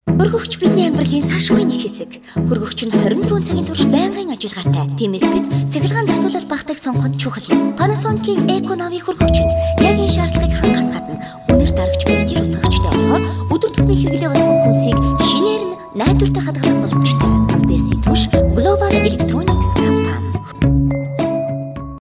Хөргөгч бидний амьдралын салшгүй нэг хэсэг. Хөргөгч нь 24 цагийн турш байнгын ажиллагаатай. Тиймээс бид цахилгаан зарцуулалт багтайг сонгоход чухал юм. Panasonic Economy хөргөгчөнд яг энэ шаардлагыг хангахаас гадна үнэр дарагч бэлтгий утгагчтай болохоор өдөр тутмын хэрэглээ болсон хүнсийг шинээр нь найдвартай хадгалах боломжтой. Албасын түвш Global Electronics